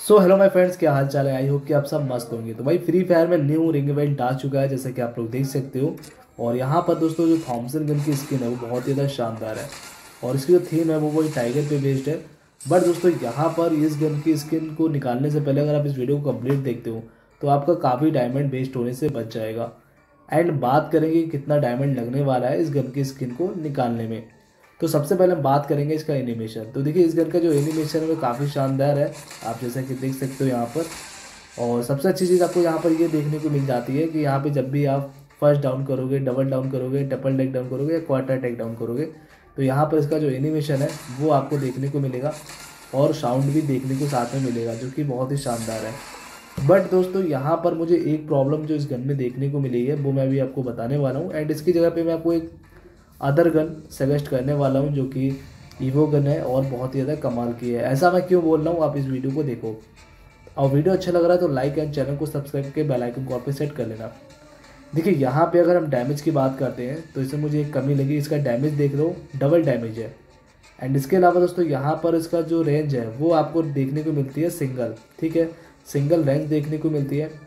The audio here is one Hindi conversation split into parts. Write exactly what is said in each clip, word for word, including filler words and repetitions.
सो हेलो माय फ्रेंड्स, क्या हाल चाल है। आई होप कि आप सब मस्त होंगे। तो भाई फ्री फायर में न्यू रिंग इवेंट आ चुका है, जैसे कि आप लोग देख सकते हो। और यहाँ पर दोस्तों जो थॉमसन गन की स्किन है वो बहुत ही ज़्यादा शानदार है और इसकी जो थीम है वो वही टाइगर पे बेस्ड है। बट दोस्तों यहाँ पर इस गन की स्किन को निकालने से पहले अगर आप इस वीडियो को कंप्लीट देखते हो तो आपका काफ़ी डायमंड वेस्ट होने से बच जाएगा। एंड बात करेंगे कितना डायमंड लगने वाला है इस गन की स्किन को निकालने में। तो सबसे पहले हम बात करेंगे इसका एनिमेशन। तो देखिए इस गन का जो एनिमेशन है वो काफ़ी शानदार है, आप जैसा कि देख सकते हो यहाँ पर। और सबसे अच्छी चीज़ आपको यहाँ पर ये देखने को मिल जाती है कि यहाँ पे जब भी आप फर्स्ट डाउन करोगे, डबल डाउन करोगे, ट्रिपल टेक डाउन करोगे या क्वार्टर टेक डाउन करोगे तो यहाँ पर इसका जो एनिमेशन है वो आपको देखने को मिलेगा और साउंड भी देखने को साथ में मिलेगा, जो कि बहुत ही शानदार है। बट दोस्तों यहाँ पर मुझे एक प्रॉब्लम जो इस गन में देखने को मिली है वो मैं अभी आपको बताने वाला हूँ। एंड इसकी जगह पे मैं आपको एक अदर गन सजेस्ट करने वाला हूँ जो कि ईवो गन है और बहुत ही ज़्यादा कमाल की है। ऐसा मैं क्यों बोल रहा हूँ, आप इस वीडियो को देखो और वीडियो अच्छा लग रहा है तो लाइक एंड चैनल को सब्सक्राइब करके बेल आइकन को आप पे सेट कर लेना। देखिए यहाँ पे अगर हम डैमेज की बात करते हैं तो इसमें मुझे एक कमी लगी, इसका डैमेज देख लो डबल डैमेज है। एंड इसके अलावा दोस्तों यहाँ पर इसका जो रेंज है वो आपको देखने को मिलती है सिंगल, ठीक है, सिंगल रेंज देखने को मिलती है।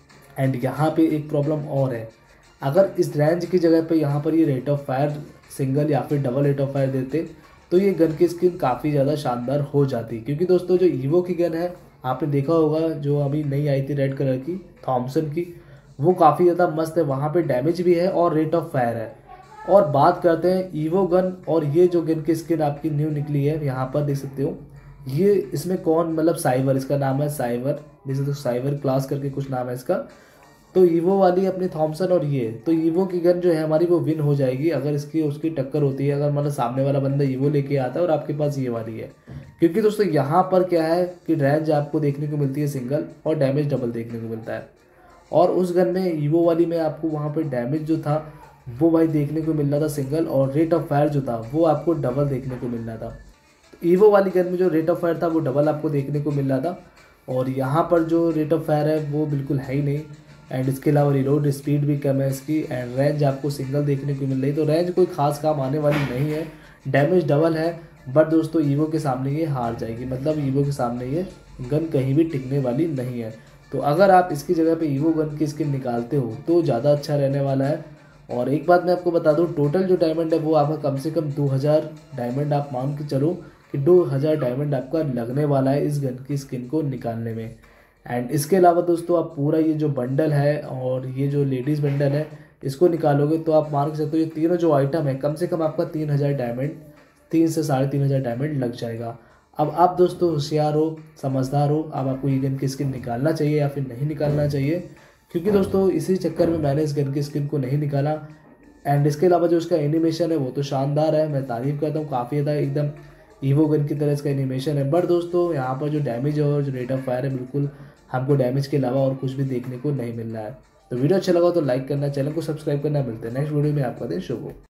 एंड यहाँ पे एक प्रॉब्लम और है, अगर इस रेंज की जगह पे यहाँ पर ये रेट ऑफ फायर सिंगल या फिर डबल रेट ऑफ फायर देते तो ये गन की स्किन काफ़ी ज़्यादा शानदार हो जाती। क्योंकि दोस्तों जो ईवो की गन है आपने देखा होगा जो अभी नई आई थी रेड कलर की थॉमसन की, वो काफ़ी ज़्यादा मस्त है, वहाँ पे डैमेज भी है और रेट ऑफ फायर है। और बात करते हैं ईवो गन और ये जो गन की स्किन आपकी न्यू निकली है यहाँ पर देख सकते हो, ये इसमें कौन मतलब साइबर, इसका नाम है साइबर, देख सकते हो साइबर क्लास करके कुछ नाम है इसका। तो ईवो वाली अपनी थॉमसन और ये तो ईवो की गन जो है हमारी वो विन हो जाएगी अगर इसकी उसकी टक्कर होती है, अगर मतलब सामने वाला बंदा ईवो लेके आता है और आपके पास ये वाली है। क्योंकि दोस्तों यहाँ पर क्या है कि रेंज आपको देखने को मिलती है सिंगल और डैमेज डबल देखने को मिलता है। और उस गन में ईवो वाली में आपको वहाँ पर डैमेज जो था वो भाई देखने को मिल रहा था सिंगल और रेट ऑफ फायर जो था वो आपको डबल देखने को मिल रहा था। ईवो वाली गन में जो रेट ऑफ फायर था वो डबल आपको देखने को मिल रहा था और यहाँ पर जो रेट ऑफ फायर है वो बिल्कुल है ही नहीं। एंड इसके अलावा रिलोड स्पीड भी कम है इसकी एंड रेंज आपको सिंगल देखने को मिल रही, तो रेंज कोई खास काम आने वाली नहीं है। डैमेज डबल है बट दोस्तों ईवो के सामने ये हार जाएगी, मतलब ईवो के सामने ये गन कहीं भी टिकने वाली नहीं है। तो अगर आप इसकी जगह पे ईवो गन की स्किन निकालते हो तो ज़्यादा अच्छा रहने वाला है। और एक बात मैं आपको बता दूं, टोटल जो डायमंड है वो आपका कम से कम दो हज़ार डायमंड आप मान के चलो कि दो हज़ार डायमंड आपका लगने वाला है इस गन की स्किन को निकालने में। एंड इसके अलावा दोस्तों आप पूरा ये जो बंडल है और ये जो लेडीज़ बंडल है इसको निकालोगे तो आप मान सकते हो ये तीनों जो आइटम है कम से कम आपका तीन हज़ार डायमंड, तीन से साढ़े तीन हज़ार डायमंड लग जाएगा। अब आप दोस्तों होशियार हो, समझदार हो, अब आपको ये गन की स्किन निकालना चाहिए या फिर नहीं निकालना चाहिए। क्योंकि दोस्तों इसी चक्कर में मैंने इस गन की स्किन को नहीं निकाला। एंड इसके अलावा जो इसका एनिमेशन है वो तो शानदार है, मैं तारीफ़ करता हूँ, काफ़ी ज़्यादा एकदम ईवो गन की तरह इसका एनिमेशन है। बट दोस्तों यहाँ पर जो डैमेज है और जो रेट ऑफ फायर है बिल्कुल हमको डैमेज के अलावा और कुछ भी देखने को नहीं मिल रहा है। तो वीडियो अच्छा लगा तो लाइक करना, चैनल को सब्सक्राइब करना। मिलते हैं नेक्स्ट वीडियो में, आपका दिन शुभ हो।